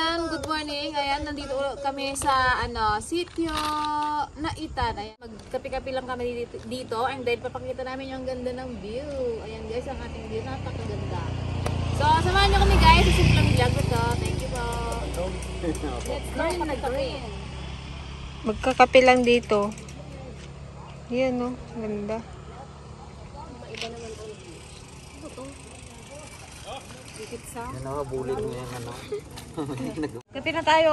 Ayan, good morning. Ayan, nandito kami sa sitio Naitan. Ayan, magkapi-kapi lang kami dito. And then papakita namin yung ganda ng view. Ayan guys, ang ating view, napakaganda. So, samahan niyo kami guys sa simpleng vlog ko. Thank you po. Let's go, magkapi. Magkakape lang dito. Yan o, ganda. Yan o, bulig mo yung ano. Kape na tayo.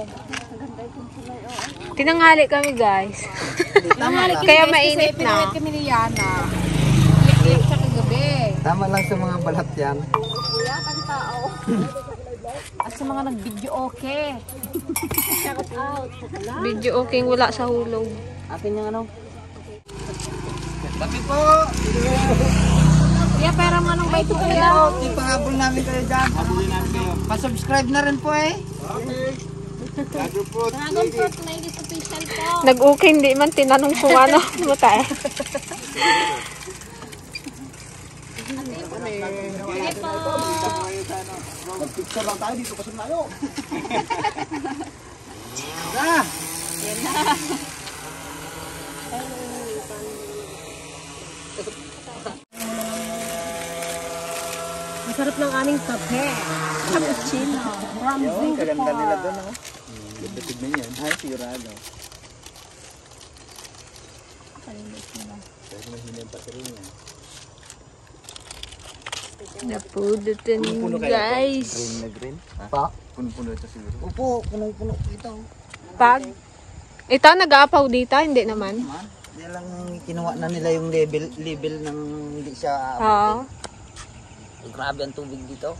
Tinanghali kami guys. Kaya mainit na. Kami ni Yana. Lik-lik sa kagabi. Tama lang sa mga balat yan. Kuya, pang tao. At sa mga nag-video okay. Shout out. Video okay, wala sa hulog. Atin yung ano. Tapi po! Kuya, pera mo nung bait ko kuya. Ipahabol namin kayo dyan. Habulin namin kayo. Pa-subscribe na rin po eh. Dragon fruit. Dragon fruit, ladies official po. Nag-okay, hindi man tinanong kung ano. Muta eh. Sige po. Mag-picture lang tayo dito kasi tayo. Ah! Yan na. Masarap ng aming kape. Cappuccino. From Singapore. Kaganda nila doon oh. Ganda tignan yan. Ay, sigurado. Kaya mahina yung battery niya. Napudutin guys. Green na green? Pa? Puno-puno ito siguro. Opo, punong-puno ito. Pag ito nag-aapaw dito, hindi naman. Yan lang kinuha na nila yung level ng hindi siya Oo. grabe ang tubig dito.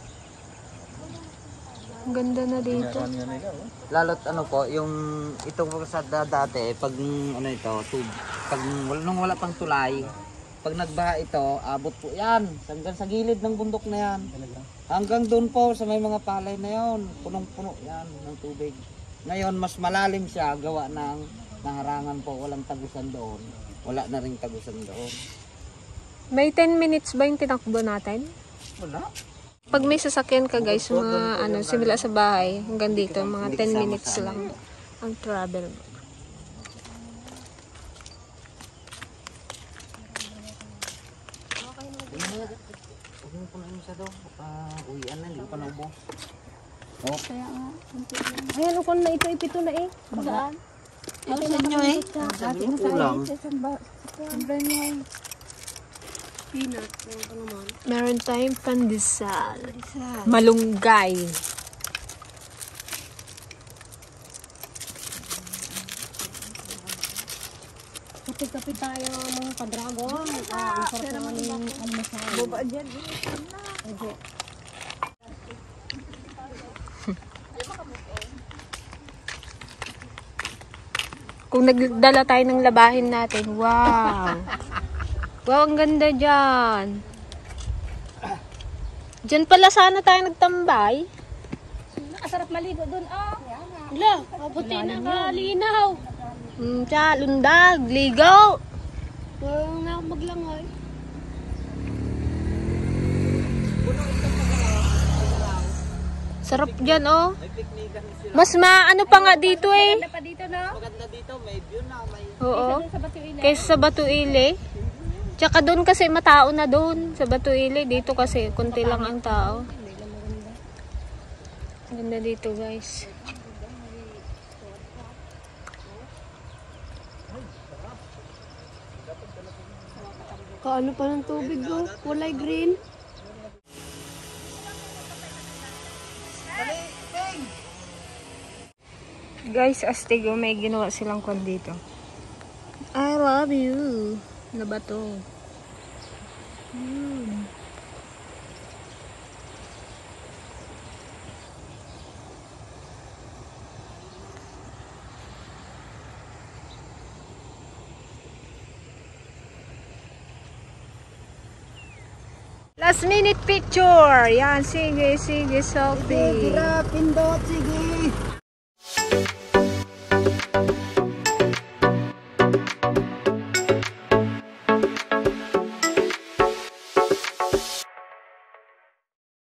Ang ganda na dito. Lalo't ano po, yung itong kalsada dati, pag ano ito, pag nung wala pang tulay, pag nagbaha ito, abot po yan. Hanggang sa gilid ng bundok na yan. Hanggang doon po sa may mga palay na yon, punong-puno yan ng tubig. Ngayon, mas malalim siya, gawa ng naharangan po, walang tagusan doon. Wala na ring tagusan doon. May 10 minutes ba yung tinakbo natin? Wala. Pag may sasakyan ka guys, mga simula sa bahay, hanggang dito, mga 10 minutes lang ang travel. Huwag mo punuin siya daw. Uwian na, hindi pa naubos. Oh. Ayan, ukon na ito, ipito na eh. Bagaan. Ito sa inyo eh. Sabi mo kulang. Peanut. Meron tayong pandesal. Malunggay. Kapit-kapit tayo mga kadragon. Ang sarap naman yung almasal. Boba dyan. Okay. Kung nagdala tayo ng labahin natin, wow! Wow, ang ganda dyan. Dyan pala sana tayo nagtambay. Nakasarap maligo doon. Wala, mabuti na kalinaw. Tsa, lundag, ligaw. Huwag na ako maglangoy. Sarap dyan, oh. Mas maano pa nga dito eh. Maganda pa dito, no? Maganda dito, may view na. May... Oo. Sa Batuile. Kaysa sa Batuile. Tsaka doon kasi matao na doon. Sa Batuile, dito kasi konti lang ang tao. Ganda dito guys. Kaano pa ng tubig, oh? Kulay green. Guys, astig, may ginawa silang kwan dito. I love you. Na ba to? Last minute picture. Yan, sige, selfie. Pindot, sige.